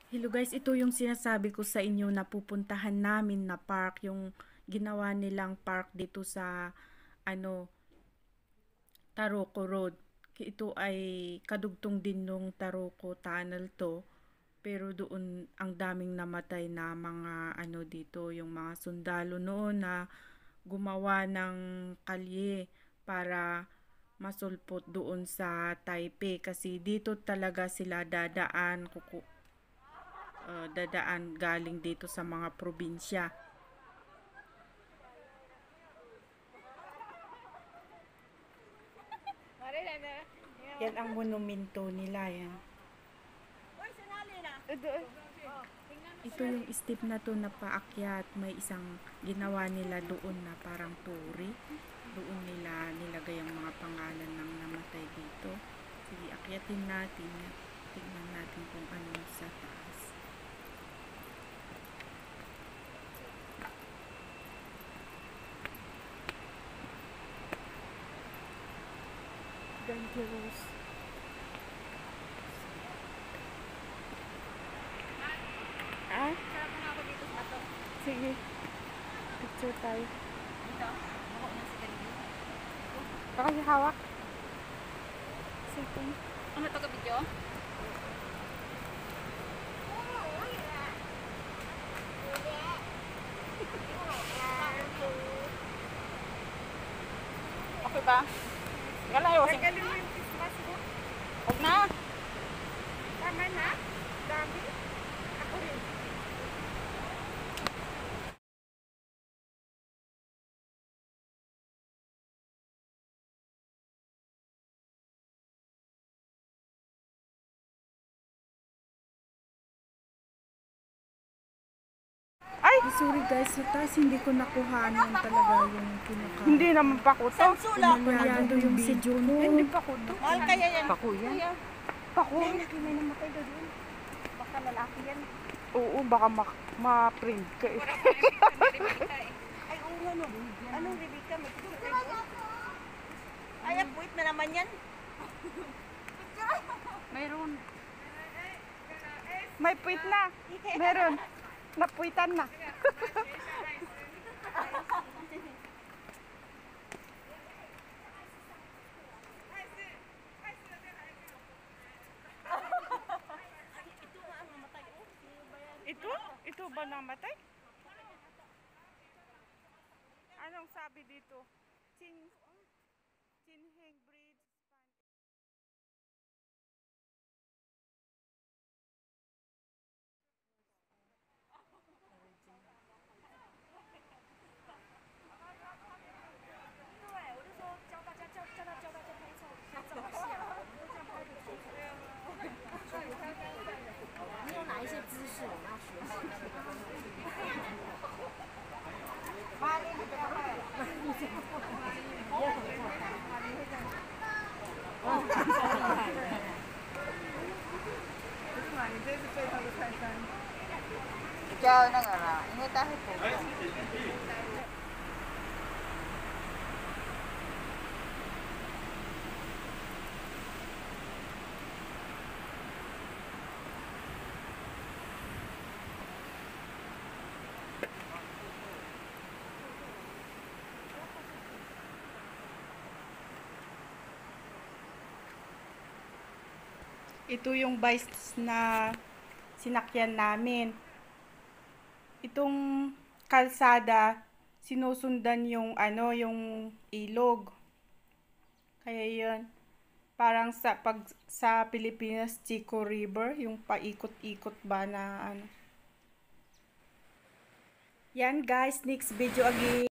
Hello guys, ito yung sinasabi ko sa inyo na pupuntahan namin na park, yung ginawa nilang park dito sa Taroko Road. Ito ay kadugtong din nung Taroko Tunnel to. Pero doon ang daming namatay na mga dito, yung mga sundalo noon na gumawa ng kalye para masulpot doon sa Taipei kasi dito talaga sila dadaan galing dito sa mga probinsya. Yan ang monumento nila yan. Ito yung step na to na paakyat, may isang ginawa nila doon na parang turi. Doon nila nilagay ang mga pangalan ng namatay dito. Sige, akyatin natin. Tignan natin kung ano sa taas. Dangerous. Ah? Sarap na ako dito sa bato. Sige. Picture tayo. Dito. Ako na si Galileo. Baka si hawak. Sige. Ano ito ka video? Okay ba? Gala yung wasing. Galing yung Christmas mo. Huwag na. Tama na? Dami? Ako rin. Ay! Sorry guys, sa taas hindi ko nakuhanan talaga yung pinaka... Hindi naman pakuto. Pumalyado yung si Juno. Hindi pakuto. Mahal kaya yan. Pako yan. Pako. May namatay daw doon. Baka lalaki yan. Oo, baka ma-print ka eh. Ay, oo ano. Anong Rebecca? May picture kayo? Ay, puwit na naman yan. Mayroon. May puwit na. Meron. Napuwitan na. Ito? Ito ba namatay? Anong sabi dito? Chinheng Bridge. Ikaw na nga na. Ingat tayo po. Ito yung bus na sinakyan namin. Itong kalsada, sinusundan yung yung ilog. Kaya yun, parang sa Pilipinas, Chico River, yung paikot-ikot ba na Yan guys, next video again.